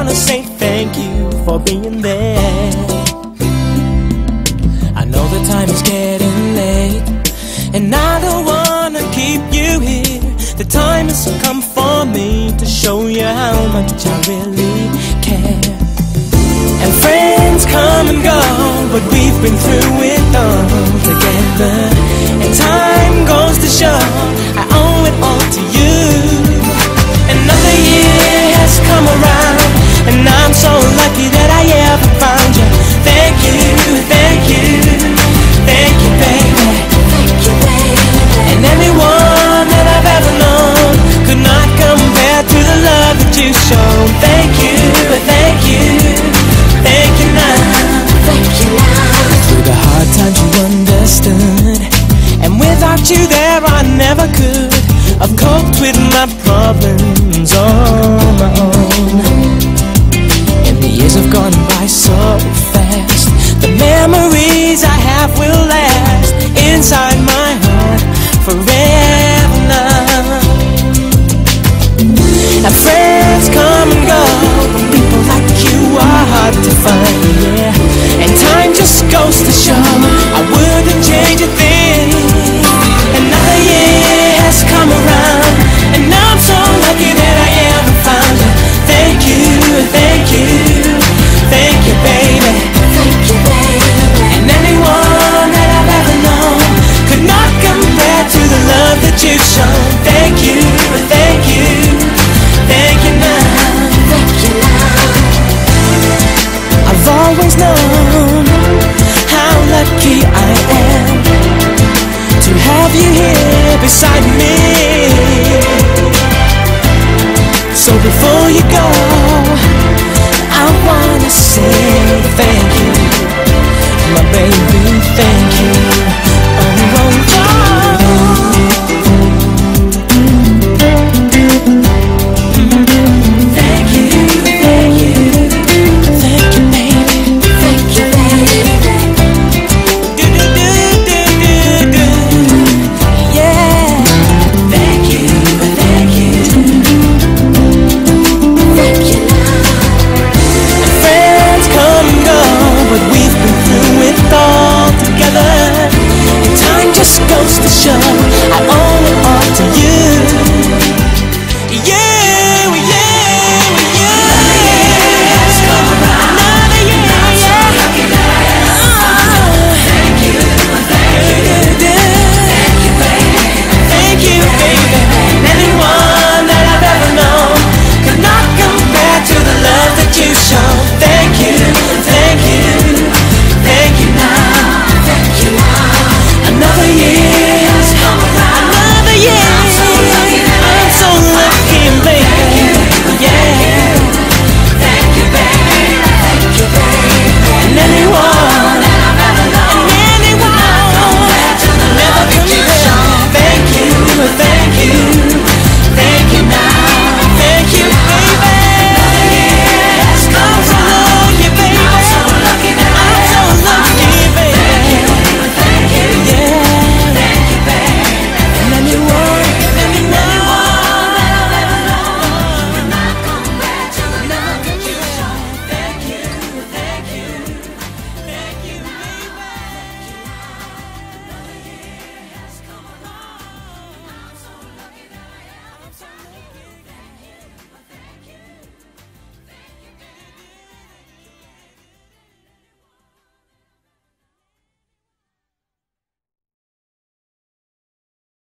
wanna say thank you for being there. I know the time is getting late, and I don't wanna keep you here. The time has come for me to show you how much I really care. And friends come and go, but we've been through it all together. And time goes to show I owe it all to you. Another year has come around, and I'm so lucky that I ever found you. Thank you, thank you, thank you, baby. Thank you, baby. And anyone that I've ever known could not compare to the love that you've shown. Thank you, thank you, thank you now. Thank you now. Through the hard times you understood, and without you there I never could have coped with my problems on my own. And the years have gone by so fast, the memories I have will last inside my heart forever now. And friends come and go, but people like you are hard to find, yeah. And time just goes to show I wouldn't change a thing. Another year has come around, and I'm so lucky that I ever found you. Thank you, thank you, thank you, baby. Thank you, baby. And anyone that I've ever known could not compare to the love that you've shown. Thank you, thank you, thank you now. Thank you now. I've always known how lucky I am to have you here beside me. So before you go, I wanna say thank you, my baby, thank you.